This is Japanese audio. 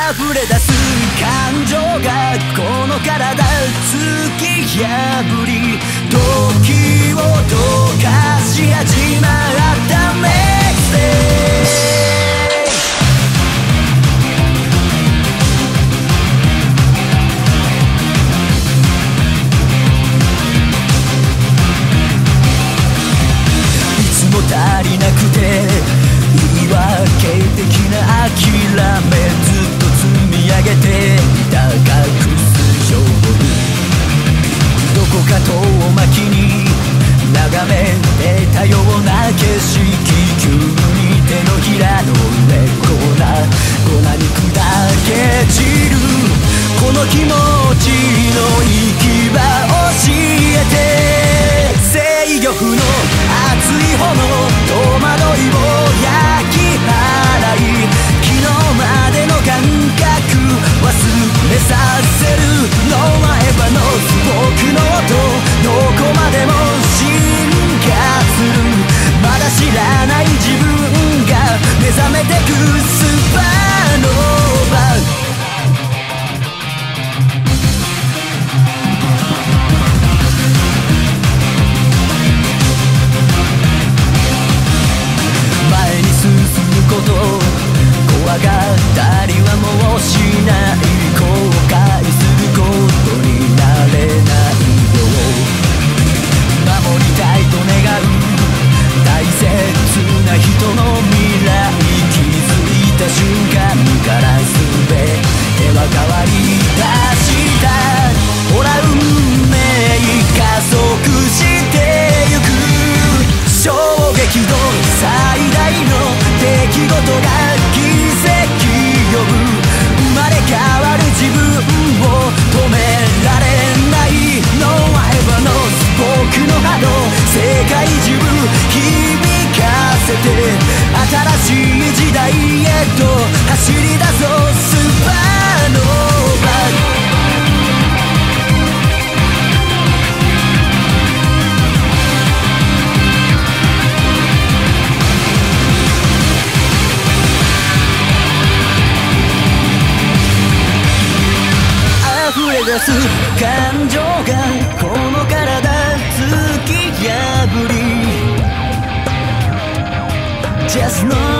溢れ出す感情がこの体突き破り時を溶かし始まったメッセージ足りなくて言い訳的な諦めずっと積み上げていた隠す情報どこか遠巻きに眺めてたような景色急に手のひらの上粉に砕け散るこの気持ちの行き場教えて制御不能熱い炎戸惑いを焼き払い昨日までの感覚忘れさせる No I ever know 僕の音どこまでも進化するまだ知らない自分が目覚めてくスパノーバこと怖がったりはもうしない後悔することになれないよ守りたいと願う大切な人の未来気づいた瞬間から全ては変わり出したほら運命加速してゆく衝撃度最大の出来事が奇跡呼ぶ生まれ変わる自分を止められない No I ever know 僕の波動世界中響かせて新しい時代へと走り出そうスパノーバ出す感情がこの体突き破り Just know